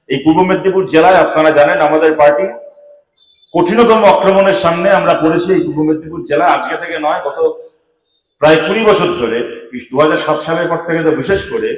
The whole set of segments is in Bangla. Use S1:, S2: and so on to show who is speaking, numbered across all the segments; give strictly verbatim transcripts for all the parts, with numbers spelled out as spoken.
S1: এই পূর্ব মেদিনীপুর জেলায় আপনারা জানেন আমাদের পার্টি কঠিনতম আক্রমণের সামনে আমরা পড়েছি। এই পূর্ব মেদিনীপুর জেলায় আজকে থেকে নয়, গত প্রায় কুড়ি বছর ধরে, দু হাজার সাত সালের পর থেকে তো বিশেষ করে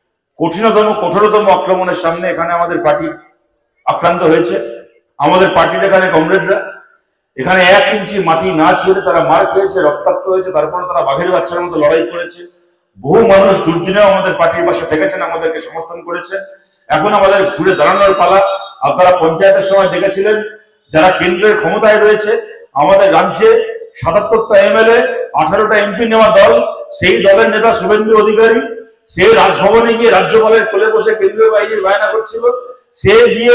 S1: কঠিনতম কঠোরতম আক্রমণের সামনে এখানে আমাদের পার্টি আক্রান্ত হয়েছে। আমাদের পার্টির এখানে কমরেডরা এখানে এক ইঞ্চি মাটি না ছেড়ে তারা মার খেয়েছে, রক্তাক্ত হয়েছে, তারপরে তারা বাঘের বাচ্চার মতো লড়াই করেছে। বহু মানুষ দুর্দিনেও আমাদের পার্টির পাশে থেকেছেন, আমাদেরকে সমর্থন করেছে। এখন আমাদের ঘুরে দাঁড়ানোর পালা। আপনারা পঞ্চায়েতের সময় দেখেছিলেন যারা কেন্দ্রের ক্ষমতায় রয়েছে, আমাদের রাজ্যে সাতাত্তরটা এমএলএ, আঠারোটা এমপি নেওয়া দল, সেই দলের নেতা শুভেন্দু অধিকারী সেই রাজভবনে গিয়ে রাজ্যপালের কোলে বসে কেন্দ্রীয় বাহিনীর বায়না করছিল। সে গিয়ে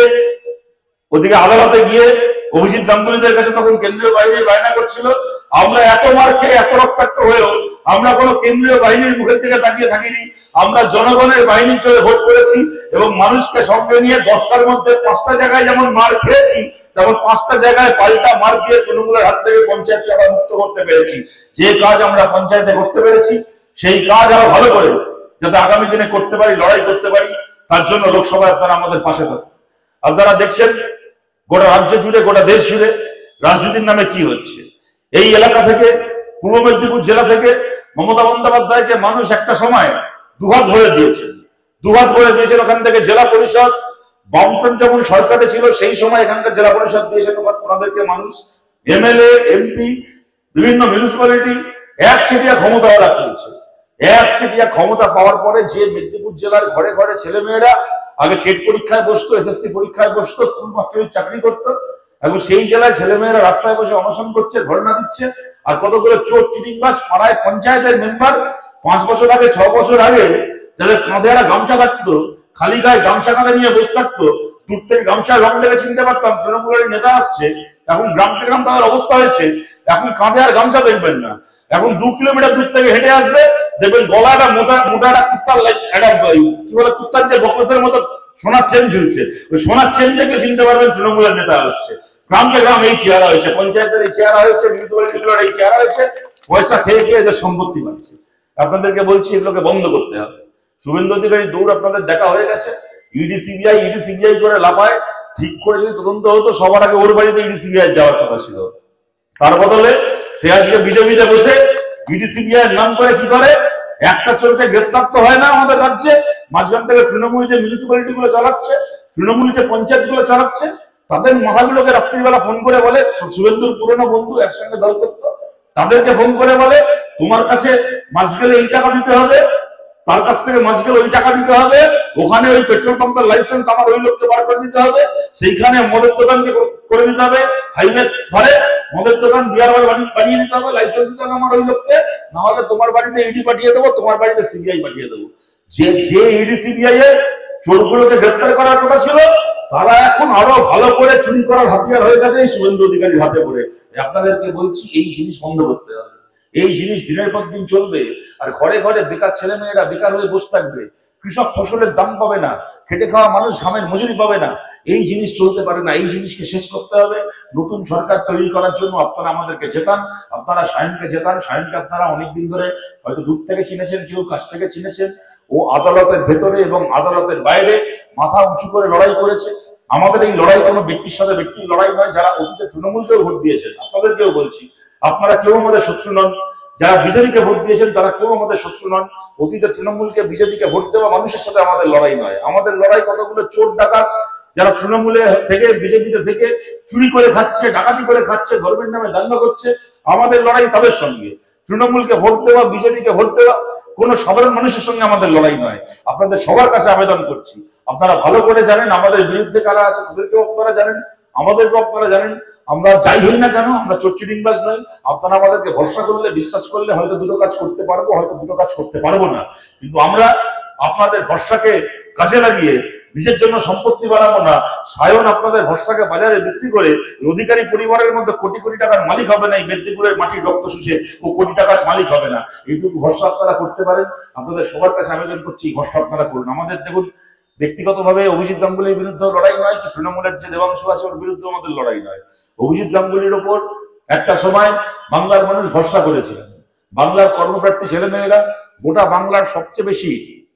S1: ওদিকে আদালতে গিয়ে অভিজিৎ গাঙ্গুলিদের কাছে তখন কেন্দ্রীয় বাহিনীর বায়না করছিল। আমরা এত মার খেয়ে এত রক্তাক্ত হয়েও আমরা কোনো কেন্দ্রীয় বাহিনীর মুখের দিকে তাকিয়ে থাকিনি। আমরা জনগণের বাহিনীর জন্য ভোট করেছি এবং মানুষকে সঙ্গে নিয়ে দশটার মধ্যে পাঁচটা জায়গায় যেমন মার খেয়েছি, তেমন পাঁচটা জায়গায় পাল্টা মার দিয়ে তৃণমূলের হাত থেকে পঞ্চায়েতকে আবার মুক্ত করতে পেরেছি। যে কাজ আমরা পঞ্চায়েতে করতে পেরেছি সেই কাজ আরো ভালো করে যাতে আগামী দিনে করতে পারি, লড়াই করতে পারি, তার জন্য লোকসভায় আপনারা আমাদের পাশে থাকুন। আপনারা দেখছেন গোটা রাজ্য জুড়ে, গোটা দেশ জুড়ে রাজনীতির নামে কি হচ্ছে। এই এলাকা থেকে, পূর্ব মেদিনীপুর জেলা থেকে মমতা বন্দ্যোপাধ্যায়কে মানুষ একটা সময় দুহাত ভরে দিয়েছেন, দুহাত ভরে দিয়েছেন। ওখান থেকে জেলা পরিষদ, বামফ্রন্ট যেমন সরকারে ছিল সেই সময় এখানকার জেলা পরিষদ দিয়েছেন ওনাদেরকে মানুষ, এমএলএ, এমপি, বিভিন্ন মিউনিসিপ্যালিটি একচেটিয়া ক্ষমতা ওরা পেয়েছে। একচেটিয়া ক্ষমতা পাওয়ার পরে যে মেদিনীপুর জেলার ঘরে ঘরে ছেলে মেয়েরা আগে টেট পরীক্ষায় বসতো, এসএসসি পরীক্ষায় বসতো, স্কুল মাস্টারের চাকরি করতো, এখন সেই জেলায় ছেলেমেয়েরা রাস্তায় বসে অনশন করছে, ধর্ণা দিচ্ছে। আর কতগুলো চোর চিটিংবাজ পাড়ায় পঞ্চায়েতের মেম্বার পাঁচ বছর আগে, ছ বছর আগে যাদের কাঁধে একটা গামছা থাকতো, খালি গায়ে গামছা কাঁধে নিয়ে বসে থাকতো, দূর থেকে গামছার রং দেখে চিনতে পারতাম তৃণমূলের নেতা আসছে। এখন গ্রাম থেকে গ্রাম তাদের অবস্থা হয়েছে, এখন কাঁধে আর গামছা দেখবেন না, এখন দু কিলোমিটার দূর থেকে হেঁটে আসবে, দেখবেন গলাটা মোটা মোটা একটা কুত্তার একটা কি বলে কুত্তার যে বকলেসের মতো সোনার চেন ঝুলছে, ওই সোনার চেন দেখে চিনতে পারবেন তৃণমূলের নেতা আসছে। গ্রামকে গ্রাম এই চেহারা হয়েছে, পঞ্চায়েতের এই চেহারা হয়েছে, মিউনিসিপ্যালিটিগুলোর এই চেহারা হয়েছে। পয়সা খেয়ে খেয়ে এদের সম্পত্তি বাড়ছে। আপনাদেরকে বলছি এগুলোকে বন্ধ করতে হবে। শুভেন্দু অধিকারী দৌড় আপনাদের দেখা হয়ে গেছে। ইডি সিবিআই ইডি সিবিআই করে লাফায়। ঠিক করে যদি তদন্ত হতো সবার আগে ওর বাড়িতে ইডি সিবিআই যাওয়ার কথা ছিল। তার বদলে সে আজকে বিজেপিতে বসে ইডি সিবিআই নাম করে কি করে, একটা চোরকে গ্রেপ্তার তো হয় না আমাদের রাজ্যে, মাঝখান থেকে তৃণমূল যে মিউনিসিপ্যালিটি গুলো চালাচ্ছে, তৃণমূল যে পঞ্চায়েত গুলো চালাচ্ছে, তাদের মাথাগুলোকে রাত্রিবেলা ফোন করে বলে, শুভেন্দুর পুরনো বন্ধু একসঙ্গে দল করতো, তাদেরকে ফোন করে বলে তোমার কাছে মাস গেলে এই টাকা দিতে হবে, তার কাছ থেকে মাস গেলে ওই টাকা দিতে হবে, ওখানে ওই পেট্রোল পাম্পের লাইসেন্স আমার ওই লোককে বার করে দিতে হবে, সেইখানে মদের দোকানকে করে দিতে হবে, হাইওয়ে ধরে মদের দোকান বিয়ার বার বানিয়ে দিতে হবে, লাইসেন্স দিতে হবে আমার ওই লোককে, না হলে তোমার বাড়িতে ইডি পাঠিয়ে দেবো, তোমার বাড়িতে সিবিআই পাঠিয়ে দেবো। যে যে ইডি সিবিআই এর চোরগুলোকে গ্রেপ্তার করার কথা ছিল, তারা এখন আরো ভালো করে চুরি করার হাতিয়ার হয়ে গেছে এই শুভেন্দু অধিকারীর হাতে পড়ে। আপনাদেরকে বলছি এই জিনিস বন্ধ করতে হবে। এই জিনিস দিনের পর দিন চলবে, আর ঘরে ঘরে বেকার ছেলে মেয়েরা বেকার হয়ে বসে থাকবে, কৃষক ফসলের দাম পাবে না, খেটে খাওয়া মানুষ ঘামের মজুরি পাবে না। এই জিনিস চলতে পারে না, এই জিনিসকে শেষ করতে হবে। নতুন সরকার তৈরি করার জন্য আপনারা আমাদেরকে জেতান, আপনারা সায়নকে জেতান। সায়নকে আপনারা অনেকদিন ধরে হয়তো দূর থেকে চিনেছেন, কেউ কাছ থেকে চিনেছেন। ও আদালতের ভেতরে এবং আদালতের বাইরে মাথা উঁচু করে লড়াই করেছে। আমাদের এই লড়াই কোনো ব্যক্তির সাথে ব্যক্তির লড়াই নয়। যারা অতীতে তৃণমূলকেও ভোট দিয়েছেন, আপনাদেরকেও বলছি, আপনারা কেউ আমাদের শত্রু নন। যারা বিজেপিকে ভোট দিয়েছেন তারা কেউ আমাদের শত্রু নন। অতীতে তৃণমূলকে বিজেপিকে ভোট দেওয়া মানুষের সাথে আমাদের লড়াই নয়। আমাদের লড়াই কতগুলো চোর ডাকাত যারা তৃণমূলে থেকে বিজেপিতে থেকে চুরি করে খাচ্ছে, ডাকাতি করে খাচ্ছে, ধর্মের নামে দাঙ্গা করছে, আমাদের লড়াই তাদের সঙ্গে। তৃণমূলকে ভোট দেওয়া, বিজেপিকে ভোট দেওয়া কোন সাধারণ মানুষের সঙ্গে আমাদের লড়াই নয়। আপনাদের সবার কাছে আবেদন করছি, আপনারা ভালো করে জানেন আমাদের বিরুদ্ধে কারা আছে, তাদেরকেও আপনারা জানেন, আমাদেরকেও আপনারা জানেন। আমরা যাই হই না কেন আমরা চোর চিটিংবাজ নই। আপনারা আমাদেরকে ভরসা করলে, বিশ্বাস করলে হয়তো দুটো কাজ করতে পারবো, হয়তো দুটো কাজ করতে পারবো না, কিন্তু আমরা আপনাদের ভরসাকে কাজে লাগিয়ে নিজের জন্য সম্পত্তি বানাবো না। সায়ন আপনাদের ভরসাকে বাজারে বিক্রি করে অধিকারী পরিবারের মধ্যে কোটি কোটি টাকার মালিক হবে না। এই মেদিনীপুরের মাটির রক্ত শুষে ও কোটি টাকার মালিক হবে না। এইটুকু ভরসা আপনারা করতে পারেন। আপনাদের সবার কাছে আবেদন করছি, ভরসা আপনারা করুন। আমাদের দেখুন ব্যক্তিগতভাবে অভিজিৎ গাঙ্গুলির বিরুদ্ধে লড়াই নয়, কি তৃণমূলের যে দেবাংশু আছে ওর বিরুদ্ধে আমাদের লড়াই নয়। অভিজিৎ গাঙ্গুলির ওপর একটা সময় বাংলার মানুষ ভরসা করেছিলেন। বাংলার কর্মপ্রার্থী ছেলে মেয়েরা, গোটা বাংলার সবচেয়ে বেশি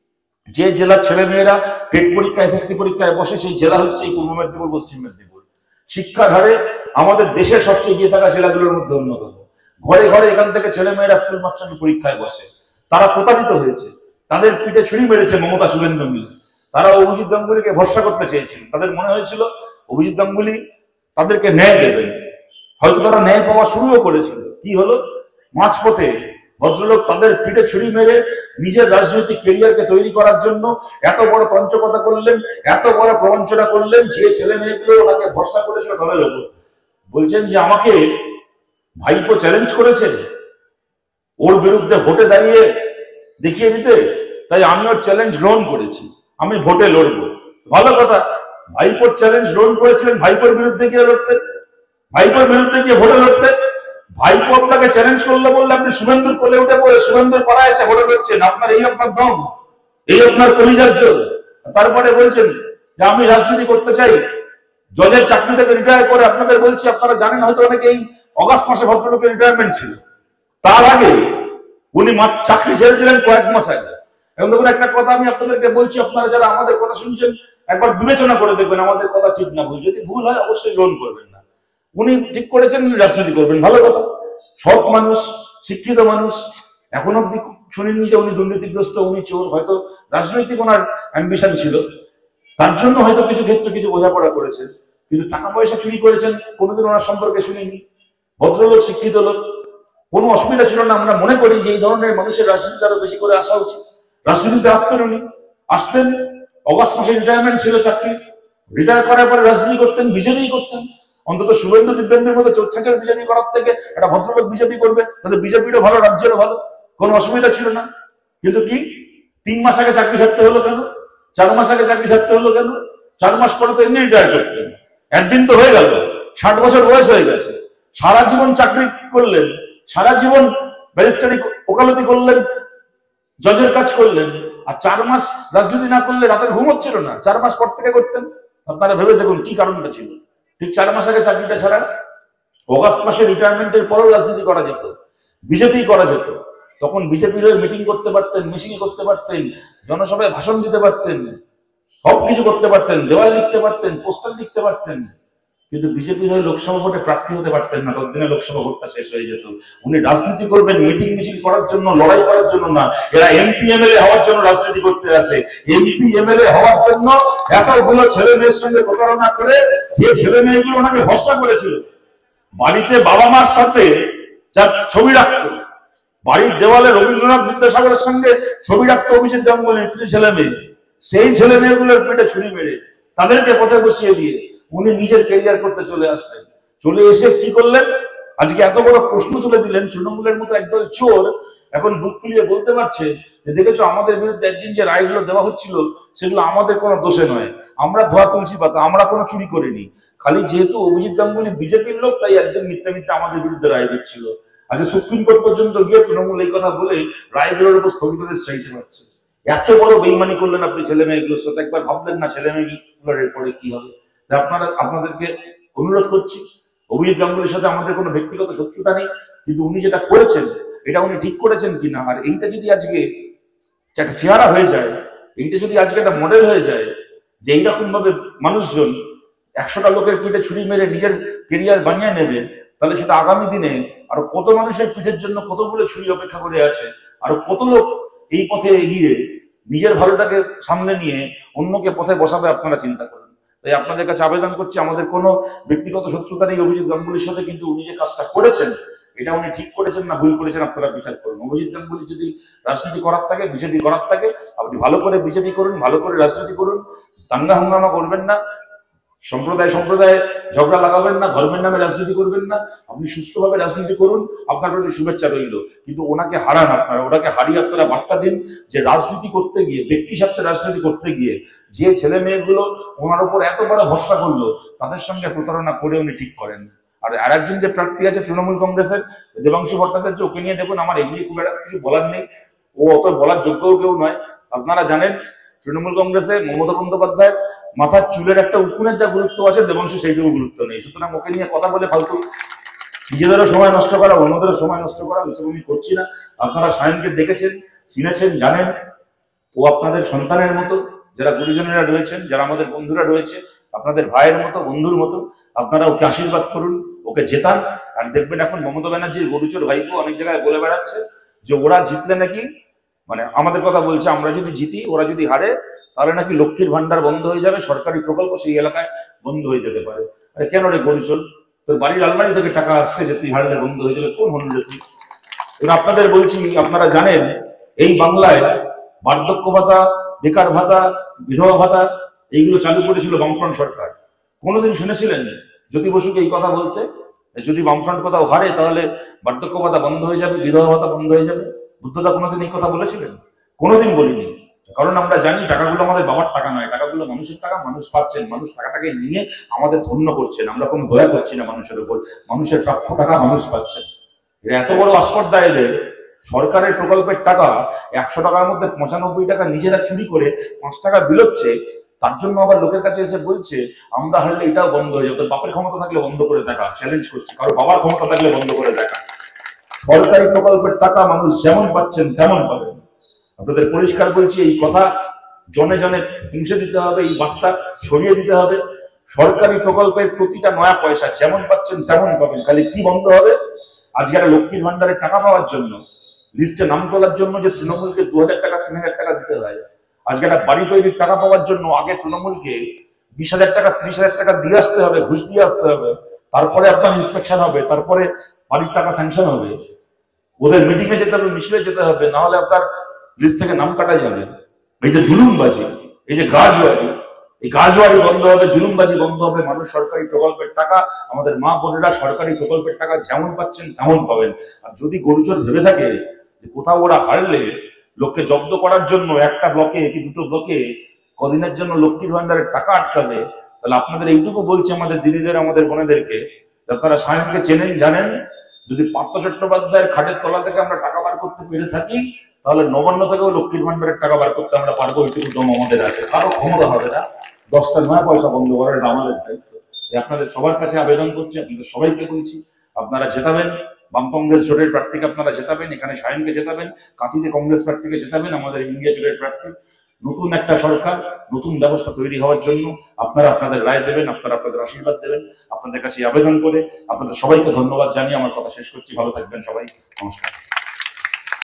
S1: যে জেলার ছেলে মেয়েরা টেট পরীক্ষা এসএসসি পরীক্ষায় বসে সেই জেলা হচ্ছে এই পূর্ব মেদিনীপুর পশ্চিম মেদিনীপুর। শিক্ষার হারে আমাদের দেশের সবচেয়ে এগিয়ে থাকা জেলাগুলোর মধ্যে অন্যতম। ঘরে ঘরে এখান থেকে ছেলে মেয়েরা স্কুল মাস্টারি পরীক্ষায় বসে, তারা প্রতারিত হয়েছে, তাদের পিঠে ছুরি মেরেছে মমতা শুভেন্দু মিলে। তারা অভিজিৎ গাঙ্গুলিকে ভরসা করতে চেয়েছিল, তাদের মনে হয়েছিল অভিজিৎ গাঙ্গুলি তাদেরকে ন্যায় দেবেন, হয়তো তারা ন্যায় পাওয়া শুরুও করেছিল। কি হলো, মাঝপথে ভদ্রলোক তাদের পিঠে ছুরি মেরে নিজের রাজনৈতিক কেরিয়ারকে তৈরি করার জন্য এত বড় তঞ্চকতা করলেন, এত বড় প্রবঞ্চনা করলেন, যে ছেলে মেয়েগুলো ওনাকে ভরসা করেছিল তাদের ওপর। বলছেন যে আমাকে ভাইপো চ্যালেঞ্জ করেছে ওর বিরুদ্ধে ভোটে দাঁড়িয়ে দেখিয়ে দিতে, তাই আমি ওর চ্যালেঞ্জ গ্রহণ করেছি, আমি ভোটে লড়বো। ভালো কথা, ভাইপোর চ্যালেঞ্জ গ্রহণ করেছিলেন, ভাইপোর বিরুদ্ধে গিয়ে লড়তেন, ভাইপোর বিরুদ্ধে গিয়ে ভোটে লড়তেন। ভাইপো আপনাকে চ্যালেঞ্জ করলে বললে আপনি শুভেন্দুর কোলে উঠে পড়ে শুভেন্দুর পাড়ায় এসে ভোটে লড়ছেন, আপনার এই আপনার দম, এই আপনার কলিজার জোর। তারপরে বলছেন যে আমি রাজনীতি করতে চাই, জজের চাকরি থেকে রিটায়ার করে। আপনাদের বলছি, আপনারা জানেন হয়তো অনেকে, এই অগাস্ট মাসে ভদ্রলোকের রিটায়ারমেন্ট ছিল, তার আগে উনি চাকরি ছেড়েছিলেন কয়েক মাস আগে। এবং দেখুন একটা কথা আমি আপনাদেরকে বলছি, আপনারা যারা আমাদের কথা শুনছেন একবার বিবেচনা করে দেখবেন আমাদের কথা ঠিক না ভুল। যদি ভুল হয় অবশ্যই গ্রহণ করবেন না। উনি ঠিক করেছেন রাজনীতি করবেন, ভালো কথা, সৎ মানুষ, শিক্ষিত মানুষ। এখন অব্দি শুনিনি যে উনি দুর্নীতিগ্রস্ত, উনি চোর। হয়তো রাজনৈতিক ওনার অ্যাম্বিশন ছিল, তার জন্য হয়তো কিছু ক্ষেত্রে কিছু বোঝাপড়া করেছেন, কিন্তু টাকা পয়সা চুরি করেছেন কোনোদিন ওনার সম্পর্কে শুনিনি। ভদ্রলোক, শিক্ষিত লোক, কোনো অসুবিধা ছিল না। আমরা মনে করি যে এই ধরনের মানুষের রাজনীতিতে আরো বেশি করে আসা উচিত। রাজনীতিতে আসতেন উনি, আসতেন, অগাস্ট মাসে রিটায়ারমেন্ট ছিল চাকরি, রিটায়ার করার পরে রাজনীতি করতেন, বিজেপি করতেন। অন্তত শুভেন্দু দিব্যেন্দুর মতো চোরছাচের বিজেপি করার থেকে একটা ভদ্রলোক বিজেপি করবে, তাদের বিজেপিরও ভালো, রাজ্যেরও ভালো, কোনো অসুবিধা ছিল না। কিন্তু কি, তিন মাস আগে চাকরি ছাড়তে হলো কেন? চার মাস আগে চাকরি ছাড়তে হলো কেন? চার মাস পরে তো এমনি রিটায়ার করতেন। একদিন তো হয়ে গেল, ষাট বছর বয়স হয়ে গেছে, সারা জীবন চাকরি করলেন, সারা জীবন ব্যারিস্টারি ওকালতি করলেন, জজের কাজ করলেন, আর চার মাস রাজনীতি না করলে রাতের ঘুম হচ্ছিল না, চার মাস পর থেকে করতেন। আপনারা ভেবে দেখুন কি কারণটা ছিল। ঠিক চার মাস আগে চাকরিটা ছাড়া, অগাস্ট মাসে রিটায়ারমেন্টের পরেও রাজনীতি করা যেত, বিজেপি করা যেত। তখন বিজেপির হয়ে মিটিং করতে পারতেন, মিছিল করতে পারতেন, জনসভায় ভাষণ দিতে পারতেন, সবকিছু করতে পারতেন, দেওয়াল লিখতে পারতেন, পোস্টার লিখতে পারতেন। কিন্তু বিজেপির হয়ে লোকসভা ভোটে প্রার্থী হতে পারতেন না, ততদিনে লোকসভা ভোটটা শেষ হয়ে যেত। উনি রাজনীতি করবেন মিটিং মিছিল করার জন্য, লড়াই করার জন্য না। এরা এমপি এমএলএ হওয়ার জন্য রাজনীতি করতে আসে। এমপি এমএলএ হওয়ার জন্য এতগুলো ছেলে মেয়ের সঙ্গে প্রতারণা করে, যে ছেলে মেয়েগুলো ওনাকে ভরসা করেছিল, বাড়িতে বাবা মার সাথে যার ছবি রাখতো, বাড়ির দেওয়ালে রবীন্দ্রনাথ বিদ্যাসাগরের সঙ্গে ছবি রাখতো অভিজিৎ গাঙ্গুলির কিছু ছেলে মেয়ে, সেই ছেলে মেয়েগুলোর পেটে ছুরি মেরে তাদেরকে পথে বসিয়ে দিয়ে উনি নিজের ক্যারিয়ার করতে চলে আসলেন। চলে এসে কি করলেন, আজকে এত বড় প্রশ্ন তুলে দিলেন। তৃণমূলের মতো একদল চোর এখন বুক ফুলিয়ে বলতে পারছে যে দেখেছো আমাদের বিরুদ্ধে একদিন যে রায়গুলো দেওয়া হচ্ছিল সেগুলো আমাদের কোনো দোষে নয়, আমরা ধোয়া তুলসী পাতা, আমরা কোনো চুরি করিনি, খালি যেহেতু অভিজিৎ গাঙ্গুলি বিজেপির লোক তাই একদিন মিথ্যা মিথ্যা আমাদের বিরুদ্ধে রায় দিচ্ছিল। আচ্ছা, সুপ্রিম কোর্ট পর্যন্ত গিয়ে তৃণমূল এই কথা বলে রায়গুলোর উপর স্থগিতাদেশ চাইতে পারছে। এত বড় বেইমানি করলেন আপনি ছেলে মেয়েগুলোর সাথে, একবার ভাবলেন না ছেলে মেয়েগুলোর এরপরে কি হবে? আপনারা, আপনাদেরকে অনুরোধ করছি, অভিজিৎ গাঙ্গুলির সাথে আমাদের কোনো ব্যক্তিগত শত্রুতা নেই, কিন্তু উনি যেটা করেছেন এটা উনি ঠিক করেছেন কিনা, আর এইটা যদি আজকে একটা চেহারা হয়ে যায়, এইটা যদি আজকে একটা মডেল হয়ে যায় যে এইরকম ভাবে মানুষজন একশোটা লোকের পিঠে ছুরি মেরে নিজের কেরিয়ার বানিয়ে নেবে, তাহলে সেটা আগামী দিনে আরো কত মানুষের পিঠের জন্য কতগুলো ছুরি অপেক্ষা করে আছে, আরো কত লোক এই পথে এগিয়ে নিজের ভালোটাকে সামনে নিয়ে অন্যকে পথে বসাবে, আপনারা চিন্তা করেন। তাই আপনাদের কাছে আবেদন করছি, আমাদের কোনো ব্যক্তিগত শত্রুতা নেই অভিজিৎ গাঙ্গুলির সাথে, কিন্তু উনি যে কাজটা করেছেন এটা উনি ঠিক করেছেন না ভুল করেছেন আপনারা বিচার করুন। অভিজিৎ গাঙ্গুলি যদি রাজনীতি করার থাকে, বিজেপি করার থাকে, আপনি ভালো করে বিজেপি করুন, ভালো করে রাজনীতি করুন, দাঙ্গা হাঙ্গামা করবেন না, সম্প্রদায় সম্প্রদায় ঝগড়া লাগাবেন না, ধর্মের নামে রাজনীতি করবেন না, আপনি সুস্থভাবে রাজনীতি করুন, আপনার প্রতি শুভেচ্ছা রইল। কিন্তু ওনাকে হারান আপনারা, ওনাকে হারিয়ে আপনারা বার্তা দিন যে রাজনীতি করতে গিয়ে, ব্যক্তি স্বার্থে রাজনীতি করতে গিয়ে যে ছেলে মেয়েগুলো ওনার উপর এত বড় ভরসা করলো তাদের সঙ্গে প্রতারণা করে উনি ঠিক করেন। আর আর একজন যে প্রার্থী আছে তৃণমূল কংগ্রেসের দেবাংশু ভট্টাচার্য, ওকে নিয়ে দেখুন আমার এমনি খুব একটা কিছু বলার নেই, ও অত বলার যোগ্যও কেউ নয়। আপনারা জানেন তৃণমূল কংগ্রেসে মমতা বন্দ্যোপাধ্যায়ের মাথার চুলের একটা উকুনের যা গুরুত্ব আছে, দেবাংশু সেইটুকু গুরুত্ব নেই। সুতরাং ওকে নিয়ে কথা বলে ফালতু নিজেদেরও সময় নষ্ট করা, অন্যদেরও সময় নষ্ট করা, এসব আমি করছি না। আপনারা সায়নকে দেখেছেন, চিনেছেন, জানেন, ও আপনাদের সন্তানের মতো, যারা গুরুজনেরা রয়েছেন, যারা আমাদের বন্ধুরা রয়েছে, আপনাদের ভাইয়ের মতো, বন্ধুর মতো, আপনারা ওকে আশীর্বাদ করুন, ওকে জেতান। আর দেখবেন এখন মমতা ব্যানার্জির গরুচোর ভাইপো অনেক জায়গায় বলে বেড়াচ্ছে যে ওরা জিতলে নাকি, মানে আমাদের কথা বলছে, আমরা যদি জিতি ওরা যদি হারে তাহলে নাকি লক্ষ্মীর ভান্ডার বন্ধ হয়ে যাবে, সরকারি প্রকল্প সেই এলাকায় বন্ধ হয়ে যেতে পারে। আরে কেন রে গরুচোর, তোর বাড়ির আলমারি থেকে টাকা আসছে যে তুই হারলে বন্ধ হয়ে যাবে? কোন হল রে তুই? আপনাদের বলছি, আপনারা জানেন এই বাংলায় বার্ধক্য ভাতা, বেকার ভাতা, বিধবা ভাতা এইগুলো চালু করেছিল বামফ্রন্ট সরকার। কোনোদিন শুনেছিলেন জ্যোতি বসুকে এই কথা বলতে? যদি বামফ্রন্ট কোথাও হারে তাহলে বার্ধক্য ভাতা বন্ধ হয়ে যাবে, বিধবা ভাতা বন্ধ হয়ে যাবে? বুদ্ধদা কোনোদিন এই কথা বলেছিলেন? কোনোদিন বলিনি। কারণ আমরা জানি টাকাগুলো আমাদের বাবার টাকা নয়, টাকাগুলো মানুষের টাকা, মানুষ পাচ্ছেন, মানুষ টাকাটাকে নিয়ে আমাদের ধন্য করছেন। আমরা কোনো দয়া করছি না মানুষের উপর, মানুষের প্রাপ্য টাকা মানুষ পাচ্ছেন। এত বড় আস্পর্ধা এদের। সরকারের প্রকল্পের টাকা একশো টাকার মধ্যে পঁচানব্বই টাকা নিজেরা চুরি করে পাঁচ টাকা বিলোচ্ছে, তার জন্য আবার লোকের কাছে এসে বলছে আমরা হারলে এটাও বন্ধ হয়ে যাবে। বাপের ক্ষমতা থাকলে বন্ধ করে দেখা, চ্যালেঞ্জ করছি, কারো বাবার ক্ষমতা থাকলে বন্ধ করে দেখা। সরকারি প্রকল্পের টাকা মানুষ যেমন পাচ্ছেন তেমন পাবেন। আপনাদের পরিষ্কার বলছি, এই কথা জনে জনে পৌঁছে দিতে হবে, এই বার্তা ছড়িয়ে দিতে হবে। সরকারি প্রকল্পের প্রতিটা নয়া পয়সা যেমন পাচ্ছেন তেমন পাবেন। খালি কি বন্ধ হবে? আজকে একটা লক্ষ্মীর ভান্ডারের টাকা পাওয়ার জন্য, লিস্টে নাম তোলার জন্য যে তৃণমূলকে দু হাজার টাকা তিন হাজার টাকা দিতে হয়, আজকে একটা বাড়ি তৈরির টাকা পাওয়ার জন্য আগে তৃণমূলকে বিশ হাজার টাকা ত্রিশ হাজার টাকা দিয়ে আসতে হবে, ঘুষ দিয়ে আসতে হবে, তারপরে আপনার ইন্সপেকশন হবে, তারপরে বাড়ির টাকা স্যাংশন হবে। ওদের মিটিং এ যেতে হবে, মিছিলে যেতে হবে, না হলে আপনার লিস্ট থেকে নাম কাটা যাবে। এই যে জুলুমবাজি, এই যে গাজওয়ারি, এই গাজওয়ারি বন্ধ হবে, জুলুমবাজি বন্ধ হবে। মানুষ সরকারি প্রকল্পের টাকা, আমাদের মা বোনেরা সরকারি প্রকল্পের টাকা যেমন পাচ্ছেন তেমন পাবেন। আর যদি গরুচোর ভেবে থাকে যে কোথাও ওরা হারলে লোককে জব্দ করার জন্য একটা ব্লকে কি দুটো ব্লকে কদিনের জন্য লক্ষ্মীর ভান্ডারের টাকা আটকাবে, তাহলে আপনাদের এইটুকু বলছে আমাদের দিদিদের, আমাদের বোনেদেরকে, আপনারা সায়নকে চেনেন, জানেন, যদি পার্থ চট্টোপাধ্যায়ের খাটের তলা থেকে আমরা টাকা বার করতে পেরে থাকি, তাহলে নবান্ন থেকেও লক্ষ্মীর ভান্ডারের টাকা বার করতে আমরা পারবো। এইটুকু দম আমাদের আছে, কারো ক্ষমতা হবে না দশটা নয় পয়সা বন্ধ করার, এটা আমাদের দায়িত্ব। আপনাদের সবার কাছে আবেদন করছি, আপনাদের সবাইকে বলছি, আপনারা জেতাবেন বাম কংগ্রেস জোটের প্রার্থীকে, আপনারা জেতাবেন, এখানে সায়নকে জেতাবেন, কাঁথিতে কংগ্রেস প্রার্থীকে জেতাবেন, আমাদের ইন্ডিয়া জোটের প্রার্থী। নতুন একটা সরকার, নতুন ব্যবস্থা তৈরি হওয়ার জন্য আপনারা আপনাদের রায় দেবেন, আপনারা আপনাদের আশীর্বাদ দেবেন। আপনাদের কাছে আবেদন করে আপনাদের সবাইকে ধন্যবাদ জানিয়ে আমার কথা শেষ করছি। ভালো থাকবেন সবাই, নমস্কার।